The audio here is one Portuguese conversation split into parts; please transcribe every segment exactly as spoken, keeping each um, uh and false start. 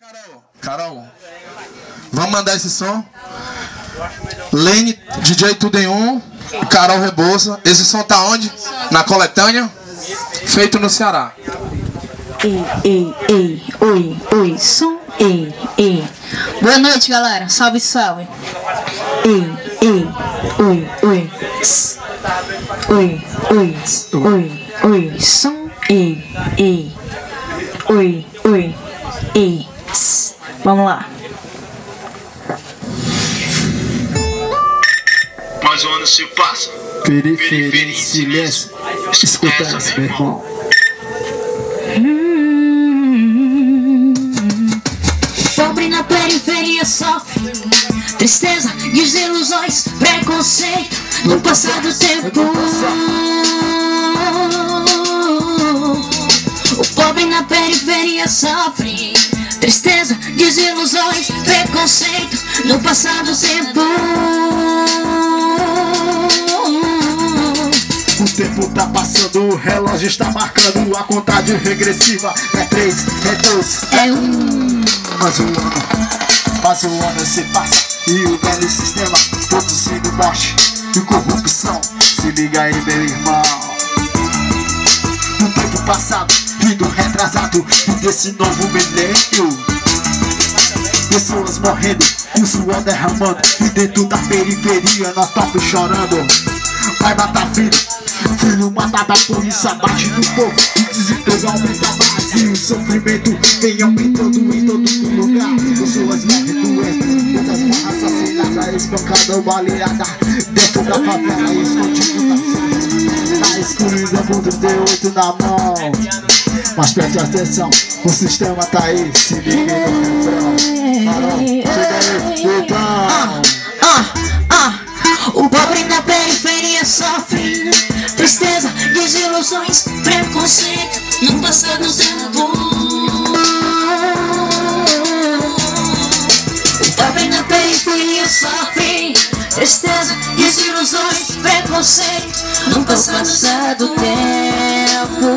Carol, Carol, vamos mandar esse som. Lene, D J Tudo em Um, Carol Rebouça. Esse som tá onde? Na coletânea, feito no Ceará. Ei, ei, ei, oi, oi, som, ei, ei. Boa noite, galera, salve, salve. Ei, ei, oi, oi, tss. Oi, oi, tss. Oi, oi, som, ei, ei. Oi, oi, ei, tss. Vamos lá. Mas o ano se passa, Periferia em silêncio, escuta essa, meu irmão. Pobre na periferia sofre tristeza, desilusões, preconceito. No passado tempo, o pobre na periferia sofre tristeza, desilusões, preconceito. No passado tempo, o tempo tá passando, o relógio está marcando a contagem regressiva. É três, é dois, é um. Mas o ano, mas o ano se passa e o velho sistema produzindo morte e corrupção. Se liga aí, meu irmão. No tempo passado e do retrasado e desse novo milênio, pessoas morrendo e o suor derramando. E dentro da periferia nós estamos chorando. Vai matar filho, filho matado, a polícia bate no povo. O desemprego aumenta mais e o sofrimento vem aumentando em todo lugar. Pessoas morrem doentes, outras morrem assassinadas, espancadas, baleadas dentro da favela, escondido na, na escuridão, mundo de oito na mão. Mas preste atenção, o sistema tá aí, se liga no refrão. Carol, chega aí, então. Ah, ah, ah. O pobre na periferia sofre tristeza, desilusões, preconceito. No passado tempo, o pobre na periferia sofre tristeza, desilusões, preconceito. No passado tempo,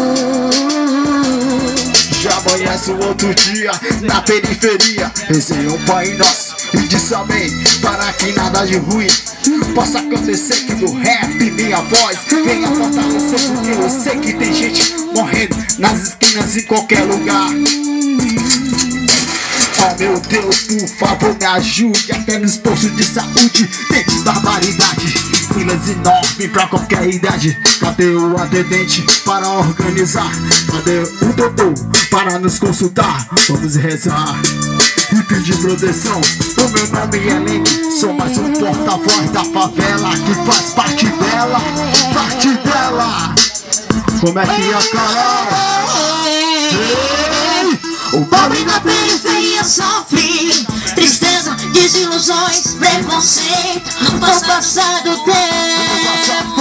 já amanhece o outro dia na periferia. Rezei um Pai Nosso e disse amém, para que nada de ruim possa acontecer. Que do rap minha voz venha fortalecer, porque eu sei que tem gente morrendo nas esquinas em qualquer lugar. Oh meu Deus, por favor me ajude. Até nos postos de saúde tem barbaridade, filas enormes pra qualquer idade. Cadê o atendente para organizar? Cadê o doutor para nos consultar? Vamos rezar e pedir proteção. O meu nome é Lene, sou mais um porta-voz da favela que faz parte dela, parte dela. Como é que é, Carol? Ei! o pobre na periferia sofre tristeza, desilusões, preconceito. No passado tempo,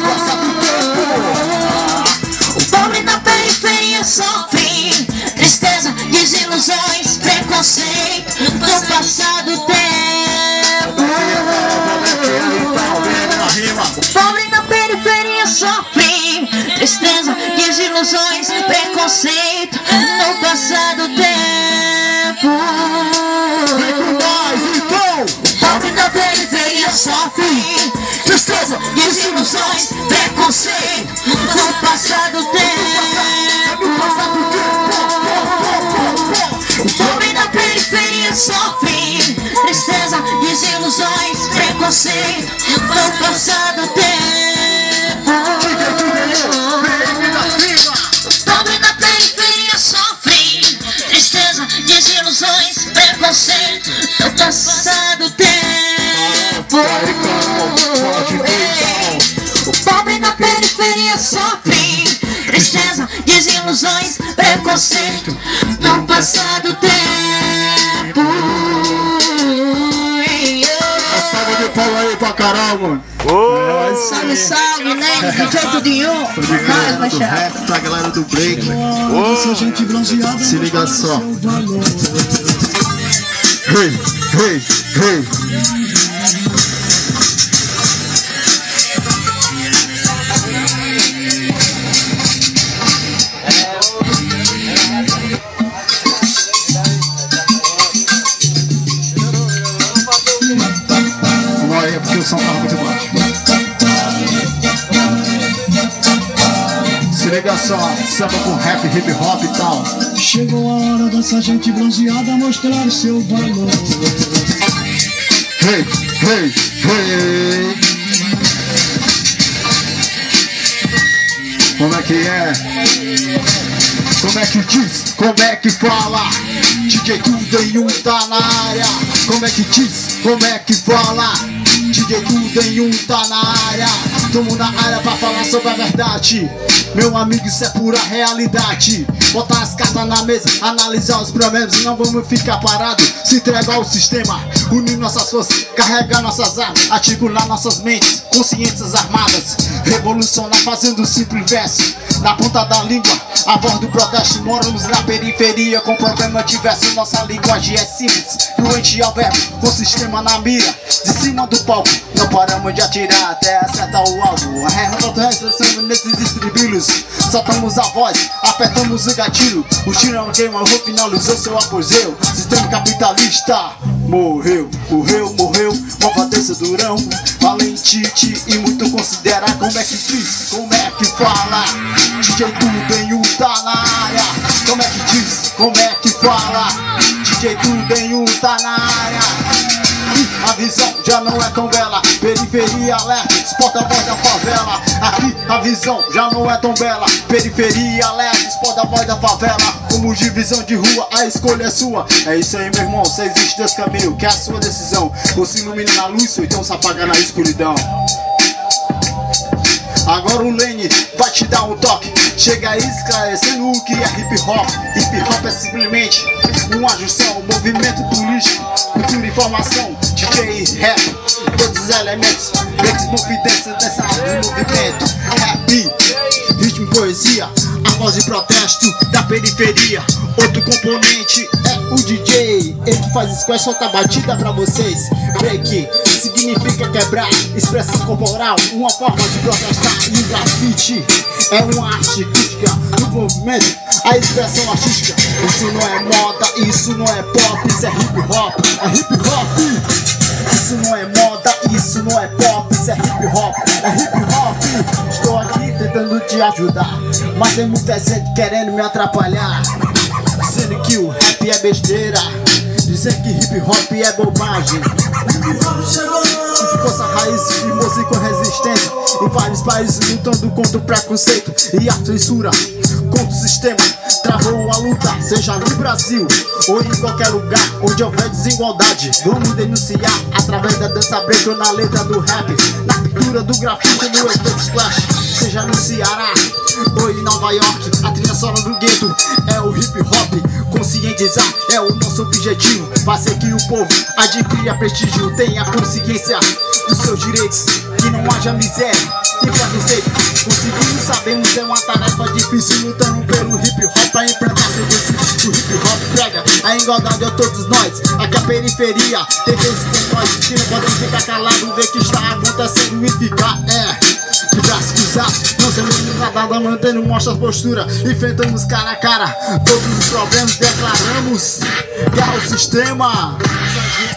o pobre na periferia sofre tristeza, desilusões, preconceito. No passado tempo, o pobre na periferia sofre tristeza, desilusões, preconceito. No passado tempo, o pobre na periferia sofre tristeza, desilusões, preconceito. No passado tempo, o pobre na periferia sofre tristeza, desilusões, preconceito. No passado tempo, o pobre na periferia sofre tristeza, desilusões, preconceito. No passado tempo, o pobre na periferia sofre tristeza, desilusões, preconceito. No passado tempo. Salve de pau aí pra Carol, mano. Oh. Salve, salve, né? D J Tudo em Um. Carlos Do Machado. rap, pra galera do break, né? Oh. Se liga só. Hey, hey, hey. o som tava muito baixo. Se liga só, samba com rap, hip hop e tal. Chegou a hora dessa gente bronzeada mostrar seu valor. Hey, hey, hey. Como é que é? Como é que diz? Como é que fala? D J Tudo em um tá na área. Como é que diz? Como é que fala? D J Tudo em um tá na área. Tamo na área pra falar sobre a verdade. Meu amigo, isso é pura realidade. Botar as cartas na mesa, analisar os problemas. Não vamos ficar parados, se entregar ao sistema. Unir nossas forças, carregar nossas armas, articular nossas mentes, consciências armadas. Revolucionar fazendo um simples verso. Na ponta da língua, a voz do protesto. Moramos na periferia com problema diverso. Nossa linguagem é simples, fluente ao verbo, com sistema na mira. De cima do palco, não paramos de atirar até acertar o alvo. Arrebatando nesses estribilhos, soltamos a voz, apertamos o gatilho. O tiro é uma queima, o finalizou seu apogeu. Sistema capitalista morreu, morreu, morreu. Malvadeza durão, valentite e muito considerar. Como é que diz, como é que fala? D J Tudo em um tá na área. Como é que diz, como é que fala? D J Tudo em um tá na área. A visão já não é tão bela. Periferia alerta, os porta-voz da favela. Aqui a visão já não é tão bela. Periferia alerta, os porta-voz da favela. Como divisão de rua, a escolha é sua. É isso aí, meu irmão, cê existe dois caminhos, que é a sua decisão. Ou se ilumina na luz, ou então se apaga na escuridão. Agora o Lene vai te dar um toque. Chega aí esclarecendo o que é hip hop. Hip hop é simplesmente uma junção, um movimento político, cultura e informação, D J rap, todos os elementos, grandes confidências dessa do movimento. Rap, ritmo e poesia, a voz de protesto da periferia. Outro componente é o D J, ele faz squash, solta batida pra vocês. Break significa quebrar, expressão corporal, uma forma de protestar. E o grafite é uma arte crítica do movimento, a expressão artística. Isso não é moda, isso não é pop, isso é hip hop, é hip hop. Isso não é moda, isso não é pop, isso é hip hop, é hip hop. Estou aqui tentando te ajudar, mas tem muita gente querendo me atrapalhar, dizendo que o rap é besteira, dizendo que hip hop é bobagem. Força, raiz e música com resistência. Em vários países lutando contra o preconceito e a censura, contra o sistema. Travou a luta, seja no Brasil ou em qualquer lugar onde houver desigualdade. Vamos denunciar através da dança break ou na letra do rap, na pintura do grafite, no efeito splash. Seja no Ceará ou em Nova York, a trilha sonora do gueto é o hip hop. Conscientizar é o nosso objetivo, fazer que o povo adquira prestígio, tenha consciência dos seus direitos, que não haja miséria e preconceito. Conseguimos, sabemos, é uma tarefa difícil, lutando pelo hip hop pra implantar seu princípio. O hip hop prega a igualdade a todos nós. Aqui a periferia tem vezes tem nós que não podemos ficar calados, ver que está acontecendo e ficar é de braços cruzados, não sendo nada, mantendo nossa postura, enfrentamos cara a cara todos os problemas, declaramos guerra ao sistema.